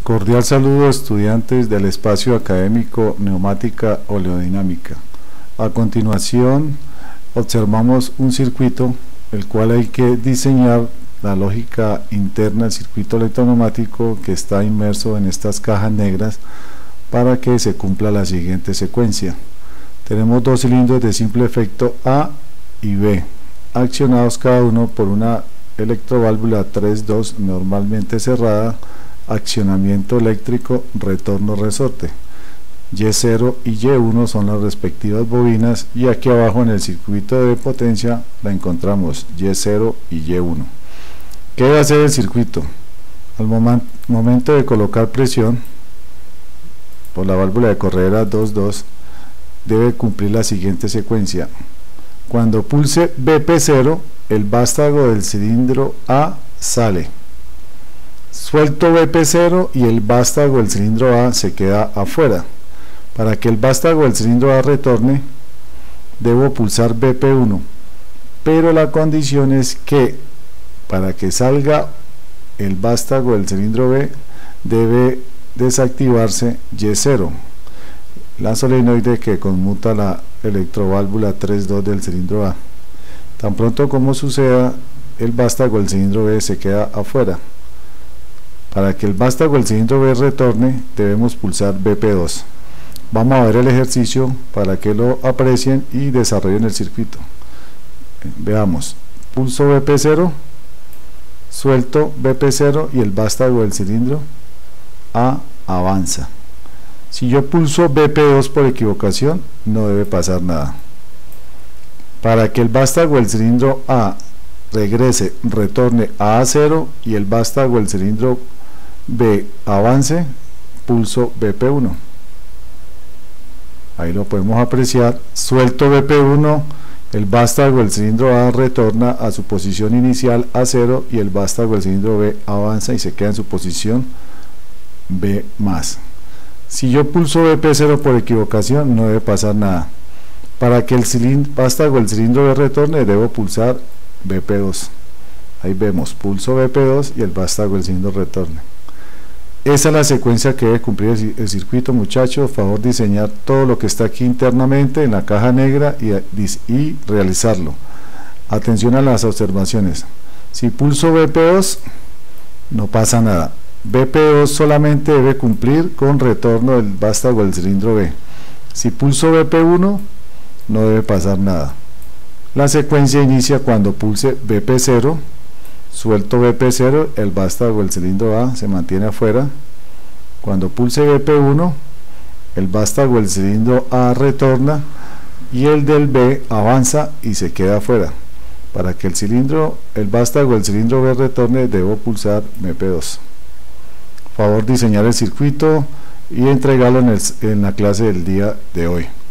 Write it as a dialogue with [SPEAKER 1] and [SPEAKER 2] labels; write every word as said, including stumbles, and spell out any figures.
[SPEAKER 1] Cordial saludo, estudiantes del espacio académico Neumática Oleodinámica. A continuación observamos un circuito el cual hay que diseñar la lógica interna del circuito electroneumático que está inmerso en estas cajas negras para que se cumpla la siguiente secuencia. Tenemos dos cilindros de simple efecto A y B, accionados cada uno por una electroválvula tres dos normalmente cerrada, accionamiento eléctrico, retorno resorte. Y cero y Y uno son las respectivas bobinas, y aquí abajo en el circuito de potencia la encontramos Y cero y Y uno. ¿Qué debe hacer el circuito? Al momen momento de colocar presión por la válvula de corredera dos dos, debe cumplir la siguiente secuencia. Cuando pulse B P cero, el vástago del cilindro A sale. Suelto B P cero y el vástago del cilindro A se queda afuera. Para que el vástago del cilindro A retorne, debo pulsar B P uno, pero la condición es que para que salga el vástago del cilindro B debe desactivarse Y cero, la solenoide que conmuta la electroválvula tres dos del cilindro A. Tan pronto como suceda, el vástago del cilindro B se queda afuera. Para que el vástago del cilindro B retorne, debemos pulsar B P dos. Vamos a ver el ejercicio para que lo aprecien y desarrollen el circuito. Veamos, pulso B P cero, suelto B P cero y el vástago del cilindro A avanza. Si yo pulso B P dos por equivocación, no debe pasar nada. Para que el vástago del cilindro A regrese, retorne a A cero y el vástago del cilindro B avance, pulso B P uno. Ahí lo podemos apreciar. Suelto B P uno, el vástago del cilindro A retorna a su posición inicial A cero y el vástago del cilindro B avanza y se queda en su posición B más. Si yo pulso B P cero por equivocación, no debe pasar nada. Para que el cilindro, vástago del cilindro B retorne, debo pulsar B P dos. Ahí vemos, pulso B P dos y el vástago del cilindro retorne. Esa es la secuencia que debe cumplir el circuito, muchachos. Por favor, diseñar todo lo que está aquí internamente en la caja negra y, y realizarlo. Atención a las observaciones. Si pulso B P dos, no pasa nada. B P dos solamente debe cumplir con retorno del vástago del cilindro B. Si pulso B P uno, no debe pasar nada. La secuencia inicia cuando pulse B P cero, suelto B P cero, el vástago del cilindro A se mantiene afuera. Cuando pulse B P uno, el vástago del cilindro A retorna y el del B avanza y se queda afuera. Para que el cilindro, el vástago del cilindro B retorne, debo pulsar B P dos. Por favor, diseñar el circuito y entregarlo en, el, en la clase del día de hoy.